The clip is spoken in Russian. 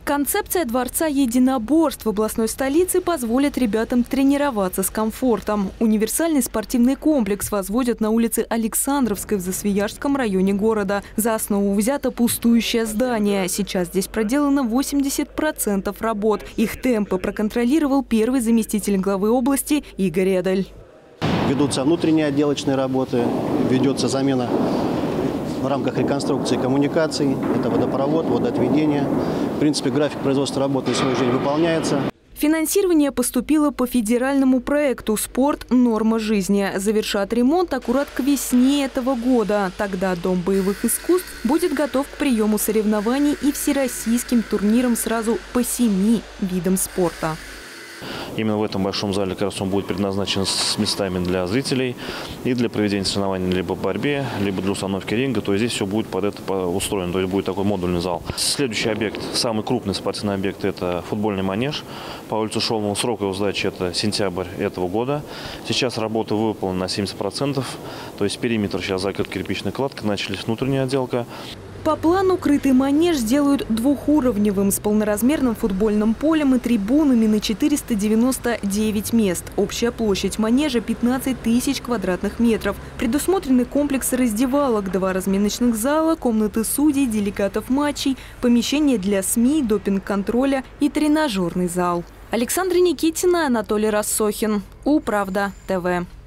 Концепция дворца единоборств в областной столице позволит ребятам тренироваться с комфортом. Универсальный спортивный комплекс возводят на улице Александровской в Засвияжском районе города. За основу взято пустующее здание. Сейчас здесь проделано 80% работ. Их темпы проконтролировал первый заместитель главы области Игорь Эдель. Ведутся внутренние отделочные работы, ведется замена в рамках реконструкции коммуникаций. Это водопровод, водоотведение. В принципе, график производства работы на сегодняшний день выполняется. Финансирование поступило по федеральному проекту «Спорт. Норма жизни». Завершат ремонт аккурат к весне этого года. Тогда Дом боевых искусств будет готов к приему соревнований и всероссийским турнирам сразу по 7 видам спорта. Именно в этом большом зале как раз он будет предназначен с местами для зрителей и для проведения соревнований либо в борьбе, либо для установки ринга. То есть здесь все будет под это устроено, то есть будет такой модульный зал. Следующий объект, самый крупный спортивный объект, это футбольный манеж по улице Шоломова. Срок его сдачи это сентябрь этого года. Сейчас работа выполнена на 70%, то есть периметр сейчас закрыт кирпичной кладкой, начались внутренняя отделка. По плану крытый манеж сделают двухуровневым с полноразмерным футбольным полем и трибунами на 499 мест. Общая площадь манежа 15 тысяч квадратных метров. Предусмотрены комплексы раздевалок, 2 разминочных зала, комнаты судей, делегатов матчей, помещение для СМИ, допинг-контроля и тренажерный зал. Александра Никитина, Анатолий Рассохин. Управда ТВ.